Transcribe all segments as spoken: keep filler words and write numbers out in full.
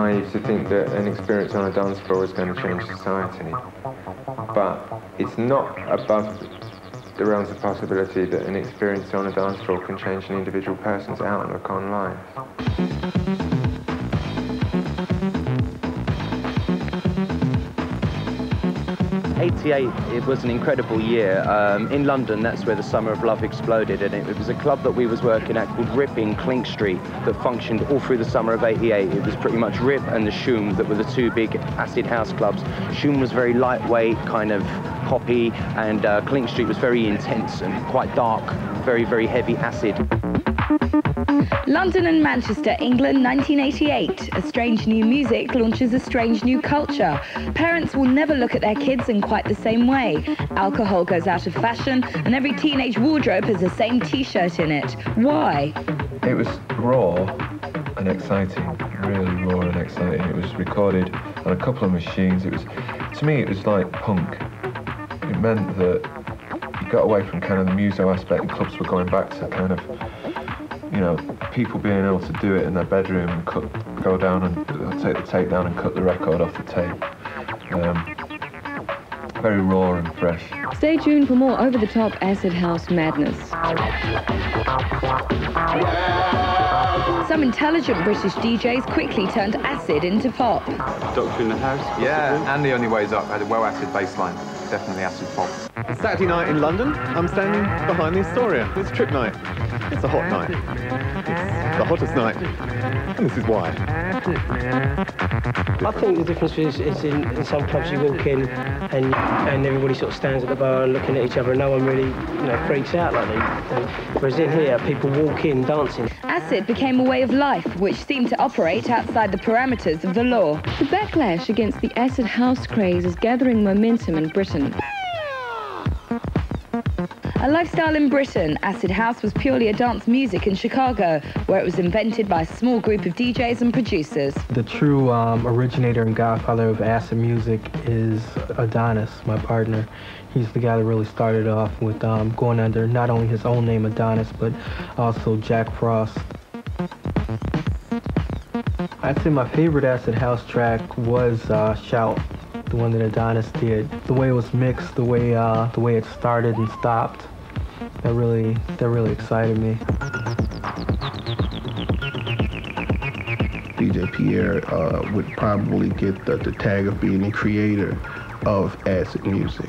naive to think that an experience on a dance floor is going to change society. But it's not above the realms of possibility that an experience on a dance floor can change an individual person's outlook on life. eighty-eight, it was an incredible year. Um, in London, that's where the Summer of Love exploded, and it, it was a club that we was working at called Rip in Clink Street that functioned all through the summer of eighty-eight. It was pretty much Rip and the Shoom that were the two big acid house clubs. Shoom was very lightweight, kind of poppy, and uh, Clink Street was very intense and quite dark, very, very heavy acid. London and Manchester, England, nineteen eighty-eight. A strange new music launches a strange new culture. Parents will never look at their kids in quite the same way. Alcohol goes out of fashion, and every teenage wardrobe has the same T-shirt in it. Why? It was raw and exciting, really raw and exciting. It was recorded on a couple of machines. It was, to me, it was like punk. It meant that you got away from kind of the muso aspect, and clubs were going back to kind of, you know, people being able to do it in their bedroom and cut, go down and take the tape down and cut the record off the tape. Um, very raw and fresh. Stay tuned for more over-the-top acid house madness. Some intelligent British D Js quickly turned acid into pop. Doctor in the House? Yeah, and The Only Way's Up had a well-acid bass line. Definitely acid pop. Saturday night in London, I'm standing behind the Astoria. It's trip night. It's a hot night. It's the hottest night. And this is why. I think the difference is, is in, in some clubs you walk in and and everybody sort of stands at the bar looking at each other and no one really, you know, freaks out like they do. Whereas in here, people walk in dancing. Acid became a way of life, which seemed to operate outside the parameters of the law. The backlash against the acid house craze is gathering momentum in Britain. A lifestyle in Britain, acid house was purely a dance music in Chicago, where it was invented by a small group of D Js and producers. The true um, originator and godfather of acid music is Adonis, my partner. He's the guy that really started off with um, going under not only his own name Adonis, but also Jack Frost. I'd say my favorite acid house track was uh, Shout, the one that Adonis did. The way it was mixed, the way uh, the way it started and stopped, that really that really excited me. D J Pierre uh, would probably get the, the tag of being the creator of acid music.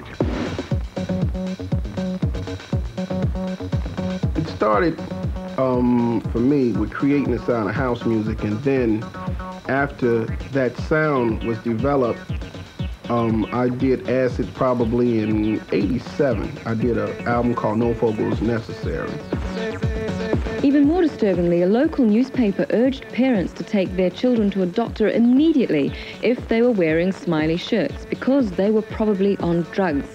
It started um, for me with creating the sound of house music, and then after that sound was developed, Um, I did acid probably in eighty-seven. I did an album called No Fogos Necessary. Even more disturbingly, a local newspaper urged parents to take their children to a doctor immediately if they were wearing smiley shirts, because they were probably on drugs.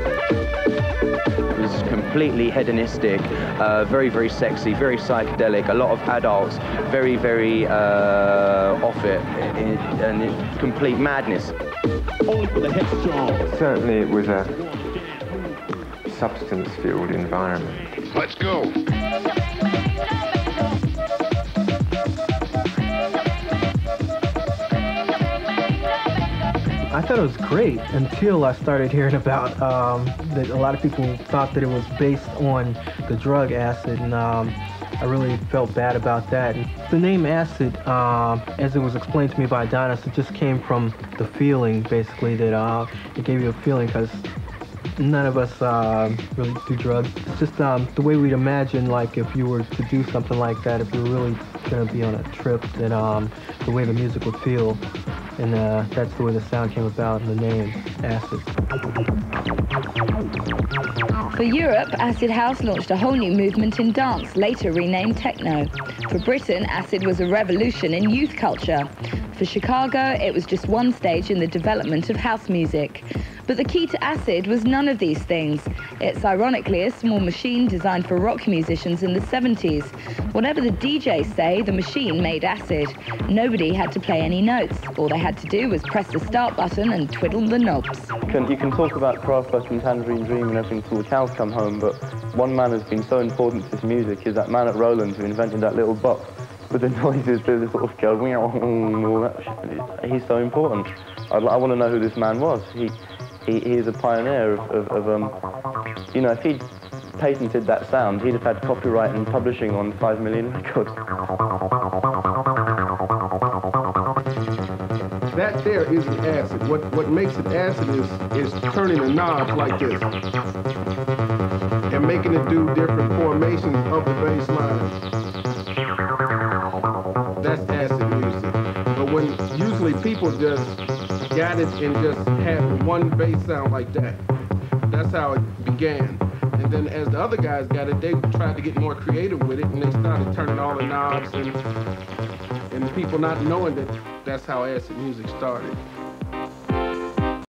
It was completely hedonistic, uh, very, very sexy, very psychedelic, a lot of adults, very, very uh, off it, it, and it, complete madness. Certainly it was a substance-fueled environment. Let's go. I thought it was great until I started hearing about um, that a lot of people thought that it was based on the drug acid, and um, I really felt bad about that. And the name acid, uh, as it was explained to me by Adonis, it just came from the feeling, basically, that uh, it gave you a feeling, because none of us uh, really do drugs. It's just um, the way we'd imagine, like, if you were to do something like that, if you were really going to be on a trip, that um, the way the music would feel. And uh, that's the way the sound came about in the name, acid. For Europe, acid house launched a whole new movement in dance, later renamed techno. For Britain, acid was a revolution in youth culture. For Chicago, it was just one stage in the development of house music. But the key to acid was none of these things. It's ironically a small machine designed for rock musicians in the seventies. Whatever the D Js say, the machine made acid. Nobody had to play any notes. All they had to do was press the start button and twiddle the knobs. You can, you can talk about Kraftwerk and Tangerine Dream and everything till the cows come home, but one man has been so important to this music is that man at Roland who invented that little box. with the noises, the sort of go, and all that shit. He's so important. I, I want to know who this man was. He, he, he is a pioneer of, of, of um, you know, if he'd patented that sound, he'd have had copyright and publishing on five million records. That there isn't acid. What what makes it acid is is turning a knob like this and making it do different formations of the bass line. That's acid music. But when usually people just got it and just had one bass sound like that. That's how it began. And then as the other guys got it, they tried to get more creative with it, and they started turning all the knobs, and and people not knowing that that's how acid music started.